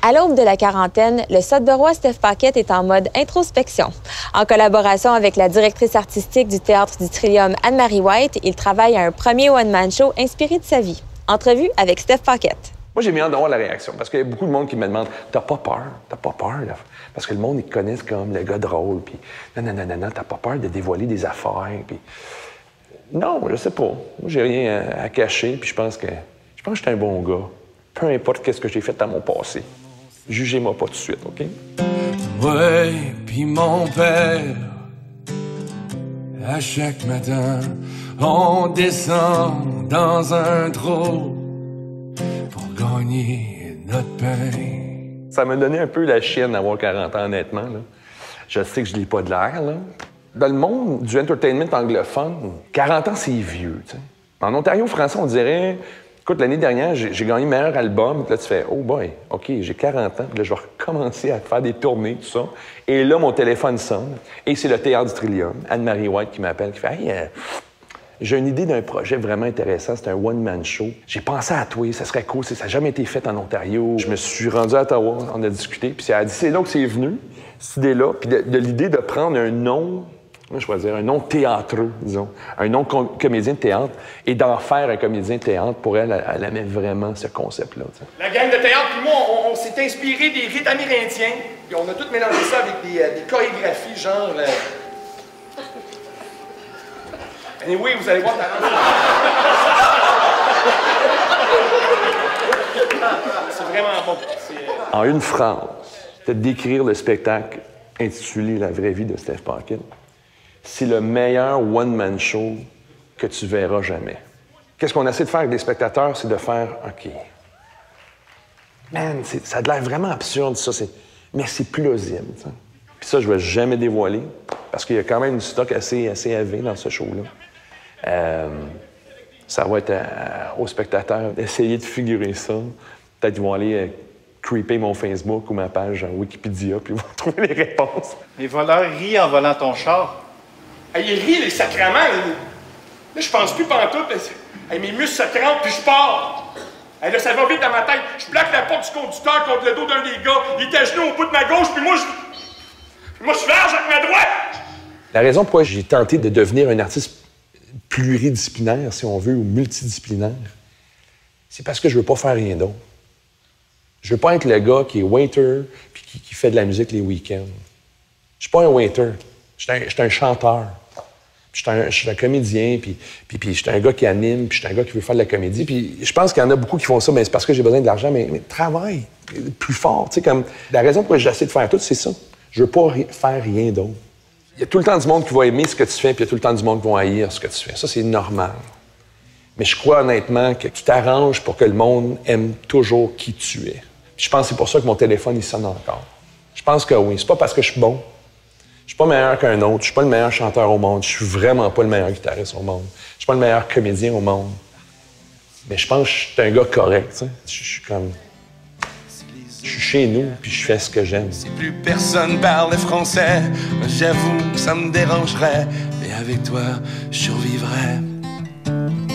À l'aube de la quarantaine, le Sudburois Steph Paquette est en mode introspection. En collaboration avec la directrice artistique du Théâtre du Trillium, Anne-Marie White, il travaille à un premier one-man show inspiré de sa vie. Entrevue avec Steph Paquette. Moi, j'ai mis hâte d'avoir la réaction, parce qu'il y a beaucoup de monde qui me demande « T'as pas peur? T'as pas peur? » Parce que le monde, ils connaissent comme le gars drôle, puis « Non, t'as pas peur de dévoiler des affaires? » Puis non, je sais pas. Moi, j'ai rien à cacher, puis je pense que je suis un bon gars. Peu importe qu'est-ce que j'ai fait dans mon passé. Jugez-moi pas tout de suite, OK? Ouais, puis mon père, à chaque matin, on descend dans un trou pour gagner notre pain. Ça m'a donné un peu la chienne d'avoir 40 ans, honnêtement. Là. Je sais que je n'ai pas de l'air, là. Dans le monde du entertainment anglophone, 40 ans, c'est vieux, tu sais. En Ontario français, on dirait... Écoute, l'année dernière, j'ai gagné meilleur album. Puis là, tu fais « Oh boy, OK, j'ai 40 ans. » Puis là, je vais recommencer à faire des tournées, tout ça. Et là, mon téléphone sonne. Et c'est le Théâtre du Trillium, Anne-Marie White qui m'appelle, qui fait « Hey, j'ai une idée d'un projet vraiment intéressant. C'est un one-man show. J'ai pensé à toi, ça serait cool. Ça n'a jamais été fait en Ontario. » Je me suis rendu à Ottawa, on a discuté. Puis elle a dit « C'est là que c'est venu, cette idée-là. » Puis de l'idée de prendre un nom... Moi, je vais dire un nom théâtreux, disons, un nom comédien de théâtre, et d'en faire un comédien de théâtre, pour elle, elle aimait vraiment ce concept-là. T'sais. La gang de théâtre, puis moi, on s'est inspiré des rites amérindiens, puis on a tout mélangé ça avec des chorégraphies, genre... Anyway, vous allez voir ta C'est vraiment bon. En une phrase, de décrire le spectacle intitulé « La vraie vie de Steph Paquette », c'est le meilleur one-man show que tu verras jamais. Qu'est-ce qu'on essaie de faire avec les spectateurs? C'est de faire « OK, man, ça a l'air vraiment absurde, ça, mais c'est plausible. » Puis ça, je ne vais jamais dévoiler, parce qu'il y a quand même une stock assez élevé dans ce show-là. Ça va être aux spectateurs d'essayer de figurer ça. Peut-être qu'ils vont aller creeper mon Facebook ou ma page Wikipédia, puis ils vont trouver les réponses. Les voleurs rient en volant ton char. Hey, ils rient, les sacrements. Là, je pense plus pantoute. Hey, mes muscles se crampent, puis je pars. Hey, là, ça va vite dans ma tête. Je plaque la porte du conducteur contre le dos d'un des gars. Il est à genoux au bout de ma gauche, puis moi, je suis large avec ma droite. La raison pourquoi j'ai tenté de devenir un artiste pluridisciplinaire, si on veut, ou multidisciplinaire, c'est parce que je veux pas faire rien d'autre. Je veux pas être le gars qui est waiter puis qui fait de la musique les week-ends. Je suis pas un waiter. Je suis un chanteur. Je suis un comédien, puis je suis un gars qui anime, puis je suis un gars qui veut faire de la comédie. Puis je pense qu'il y en a beaucoup qui font ça, mais c'est parce que j'ai besoin de l'argent, mais travaille plus fort. Tu sais, comme la raison pour laquelle j'essaie de faire tout, c'est ça. Je veux pas faire rien d'autre. Il y a tout le temps du monde qui va aimer ce que tu fais, puis il y a tout le temps du monde qui va haïr ce que tu fais. Ça, c'est normal. Mais je crois honnêtement que tu t'arranges pour que le monde aime toujours qui tu es. Puis je pense que c'est pour ça que mon téléphone, il sonne encore. Je pense que oui. C'est pas parce que je suis bon. Je suis pas meilleur qu'un autre. Je suis pas le meilleur chanteur au monde. Je suis vraiment pas le meilleur guitariste au monde. Je suis pas le meilleur comédien au monde. Mais je pense que je suis un gars correct, tu sais. Je suis comme... Je suis chez nous, puis je fais ce que j'aime. Si plus personne parle français, j'avoue que ça me dérangerait. Mais avec toi, je survivrais.